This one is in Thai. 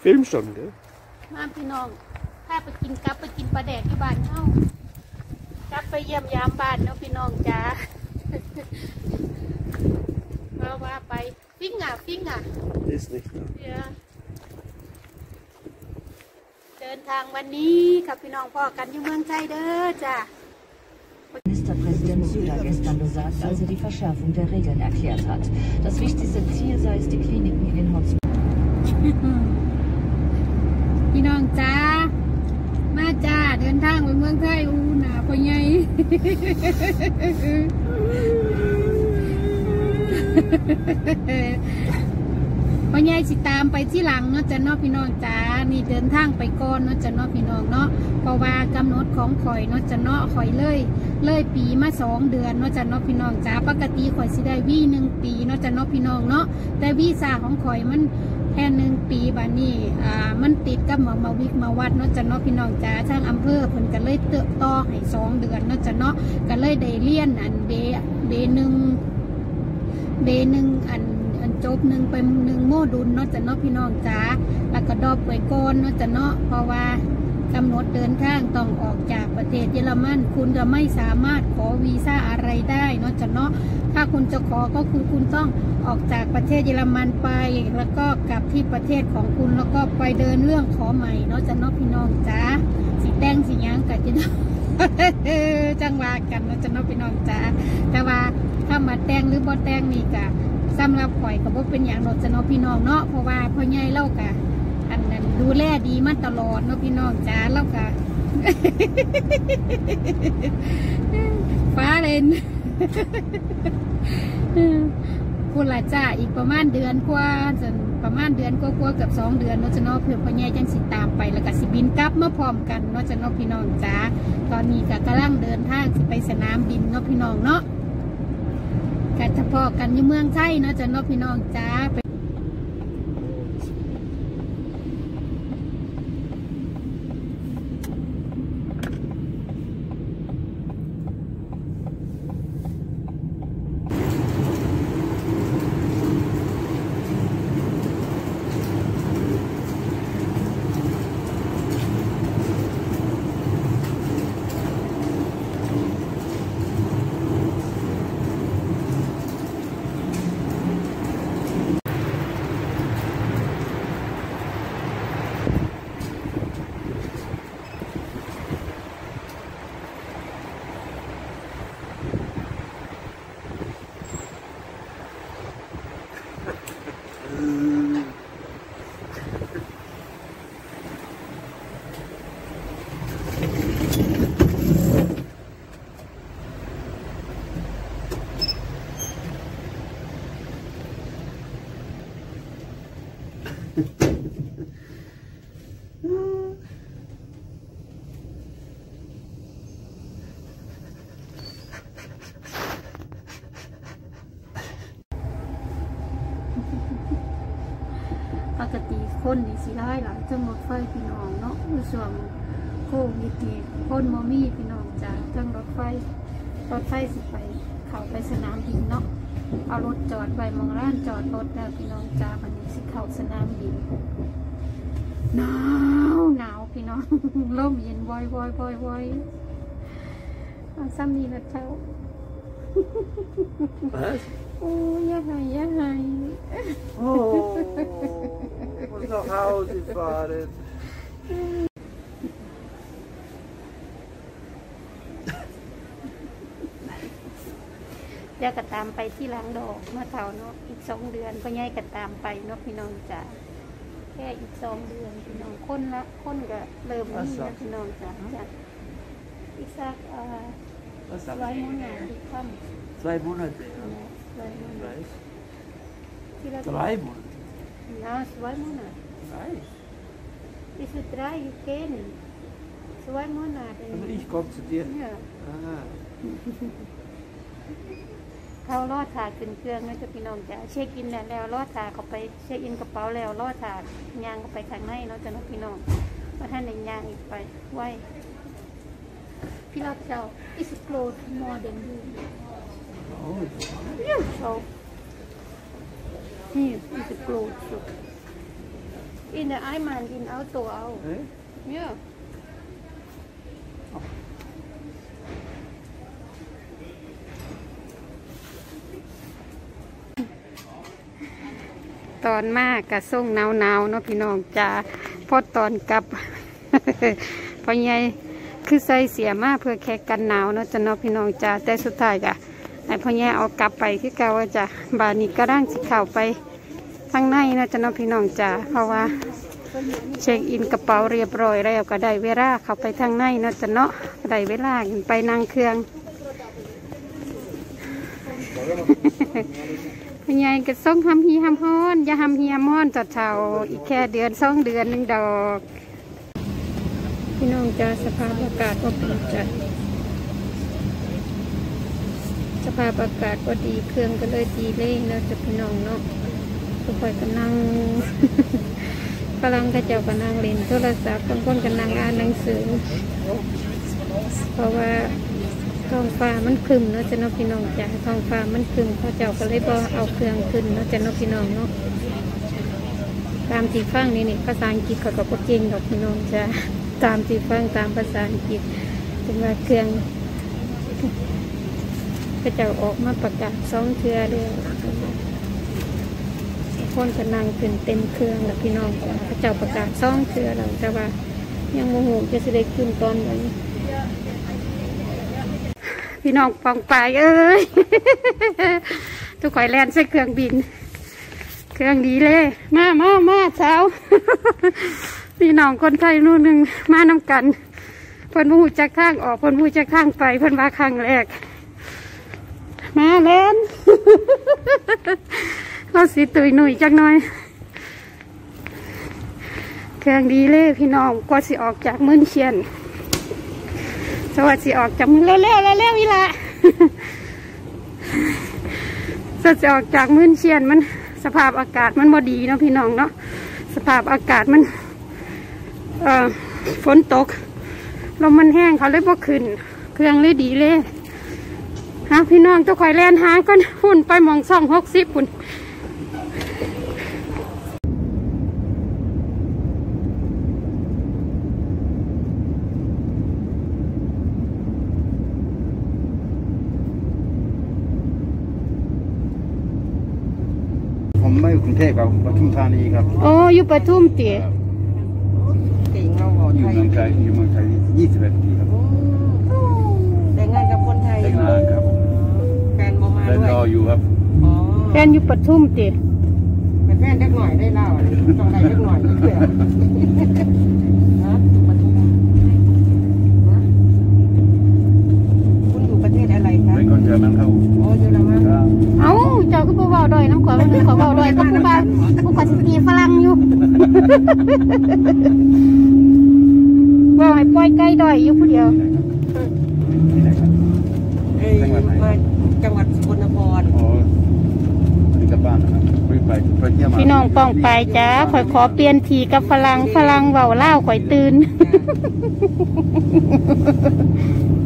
Film schon, gell? มาพี่น้องถ้าไปกินกับไปกินปลาแดกที่บ้านเฮากลับไปเยี่ยมยามบ้านเนาะพี่น้องจ้าว่าไปฟิงอ่ะ Ist nicht da. เดินทางวันนี้กับพี่น้องพ่อกันอยู่เมืองไทยเด้อจ้า Ministerpräsident Söder gestern gesagt, als er die Verschärfung der Regeln erklärt hat. Das wichtigste Ziel sei es, die Kliniken in den Hotspots. พี่น้องจ้ามาจ้าเดินทางไปเมืองไทยอูหนาพ่อใหญ่พ่อใหญ่สิตามไปที่หลังเนาะจ้ะเนาะพี่น้องจ้านี่เดินทางไปก่อนเนาะจ้ะเนาะพี่น้องเนาะเพราะว่ากำหนดของข่อยเนาะจ้ะเนาะข่อยเลยปีมา2 เดือนเนาะจ้ะเนาะพี่น้องจ้าปกติข่อยสิได้วี1 ปีเนาะจ้ะเนาะพี่น้องเนาะแต่วีซ่าของข่อยมันแค่1 ปีบัดนี้มันติดกับมาวิกมาวัดเนาะจ้ะเนาะพี่น้องจ้าทางอำเภอเพิ่นก็เลยต่อให้2 เดือนเนาะจ้ะเนาะก็เลยได้เรียนอันเด1อันจบ1ไป1โมดูลเนาะจ้ะเนาะพี่น้องจ้าแล้วก็ดรอปไว้ก่อนเนาะจ้ะเนาะเพราะว่ากำหนดเดินทางต้องออกจากประเทศเยอรมันคุณจะไม่สามารถขอวีซ่าอะไรได้เนาะจ้ะเนาะถ้าคุณจะขอก็คือคุณต้องออกจากประเทศเยอรมันไปแล้วก็กลับที่ประเทศของคุณแล้วก็ไปเดินเรื่องขอใหม่เนาะจ้ะเนาะพี่น้องจ้าสีแดงสียังกัดจะเนาะจังหวะกันเนาะจ้ะเนาะพี่น้องจ้าแต่ว่าถ้ามาแต่งหรือบ่แต่งนี่กะสำหรับข่อยก็บ่เป็นอย่างเนาะจ้ะเนาะพี่น้องเนาะเพราะว่าพ่อใหญ่เล่ากะอันนั้นดูแลดีมาตลอดเนาะพี่น้องจ้าเล่ากะ ฟ้าเลนคุณละจ้าอีกประมาณเดือนกว่าจนประมาณเดือนกว่ากับ2 เดือนเนาะจ้ะเนาะเพื่อพ่อใหญ่จังสิตามไปแล้วก็สิบินกลับมาพร้อมกันเนาะจ้ะเนาะพี่น้องจ้าตอนนี้ก็กำลังเดินทางสิไปสนามบินเนาะพี่น้องเนาะกันเฉพาะกันอยู่เมืองไทยเนาะจ้ะเนาะพี่น้องจ้าปกติคนนี่สิร้ายหลังจังรถไฟพี่น้องเนาะในช่วงโควิดนี่คนบ่มีพี่น้องจ้าจังรถไฟสิไปเข้าไปสนามบินเนาะเอารถจอดไว้มองร้านจอดรถแล้วพี่น้องจ้าวันนี้สิเข้าสนามบินหนาวพี่น้องลมเย็นวอยซ้ำนี่ละเจ้าโอ้ยยังไง Oh, ich muss nach Hause fahren. เดี๋ยวก็ตามไปที่หลังดอกเมื่อเท่าเนาะอีก2 เดือนพ่อใหญ่ก็ตามไปเนาะพี่น้องจ้าแค่อีก2 เดือนพี่น้องคนก็เริ่มนี่นะพี่น้องจ้าอีกสัก2 Monate die kommen. 2 Monate, ja. 3 Monate. Ja, 2 Monate. Reicht. Is het 3 you can? 2 Monate. Also ich komme zu dir? Ja. Ah. เขาลอดถาขึ้นเครื่องนะจ๊ะพี่น้องจ้ะเช็คอินแล้วลอดถาเขาไปเช็คอินกระเป๋าแล้วลอดถายางเขาไปข้างในเนาะจ้ะน้องพี่น้องมาท่านในยางอีกไปไว้พี่รับเจ้า is close more than you Oh. yeah so here is close in the Iman in Auto out. Eh? Yeah. ตอนมากกะส่งหนาวๆเนาะพี่น้องจ้าพอตอนกลับ พอใหญ่คือใส่เสียมากเพื่อแค่กันหนาวเนาะจ้ะเนาะพี่น้องจ้าแต่สุดท้ายกะไอ้พอใหญ่เอากลับไปคือเก่าจ้ะบานนี้ก็ร่างสิเข้าไปข้างในเนาะจ้ะเนาะพี่น้องจ้าเพราะว่าเช็คอินกระเป๋าเรียบร้อยแล้วก็ได้เวลาเข้าไปทางในเนาะจ้ะเนาะได้เวลาไปนั่งเครื่อง พี่ใหญ่ก็ส่งทำฮีทำฮ้อนอย่าทำฮีทำฮ้อนจัดเช้าอีกแค่เดือน2 เดือน1 ดอกพี่น้องจะสภาพอากาศก็ดีจัดสภาพอากาศก็ดีเครื่องก็เลยดีเลยเนาะจะพี่น้องเนาะทุกคนก็นั่ง ฝรั่งก็เจ้าก็นั่งเล่นโทรศัพท์บางคนก็นั่งอ่านหนังสือเพราะว่าท้องฟ้ามันครึ้มเนาะจะน้องพี่น้องจ้ะท้องฟ้ามันครึ้มพระเจ้าก็เลยบ่เอาเครื่องขึ้นเนาะจะน้องพี่น้องเนาะตามที่ฟังนี่ภาษาอังกฤษเขาก็บ่เก่งดอกพี่น้องจ้ะตามที่ฟังตามภาษาอังกฤษถึงว่าเครื่องพระเจ้าออกมาประกาศ2 เทื่อเลยคนก็นั่งขึ้นเต็มเครื่องแล้วพี่น้องจ้ะพระเจ้าประกาศ2 เทื่อแล้วแต่ว่ายังโมโหจะสิได้ขึ้นตอนไหนพี่น้องปองไปเอ้ย ทุกข่อยแลนใส่เครื่องบินเครื่องดีเลยมาเช้า พี่น้องคนไทยนู่นหนึ่งมานำกันเพิ่นมูจากข้างออกเพิ่นมูจากข้างไปเพิ่นว่าข้างแรกมาแลน เราสิตุยหนุ่ยจักหน่อยเครื่องดีเลยพี่น้องก็สิออกจากมื้อเชียนสวัสดีออกจากมือเร็วอีละ จะออกจากมื้อเชียนมันสภาพอากาศมันบ่ดีเนาะพี่น้องเนาะสภาพอากาศมันฝนตกลมมันแห้งเขาเลยบ่ขึ้นเครื่องเลยดีเลยฮะพี่น้องตัวข่อยแลนหาก่อนหุ่นไปมอง260หุ่นผมไม่อยู่กรุงเทพครับปทุมธานีครับโอ้อยู่ปทุมติอยู่เมืองไทย21 ปีครับแต่งงานกับคนไทยแต่งงานครับแฟนบ่มาเดินด้วยรออยู่ครับอ๋อแฟนอยู่ปทุมติเป็นแฟนเล็กหน่อยได้เล่าต้องได้เล็กหน่อยเพื่อฮะปทุมฮะคุณอยู่ประเทศอะไรครับเป็นคนเยอรมันครับโอ้เยอรมันครับเอ้าเจ้าก็บ่เว้าดอยน้ำขอยขอเว้าดอยก็ผู้บ่าวผู้ขอสิตีฝรั่งอยู่ว่าให้ปล่อยไก่ดอยอยู่ผู้เดียวที่ไหนครับเอ้ยมาจังหวัดสกลนครอ๋อที่กลับบ้านนะครับไปเที่ยวมาพี่น้องป้องไปจ้าข่อยขอเปลี่ยนทีกับฝรั่งเว้าลาวข่อยตื่น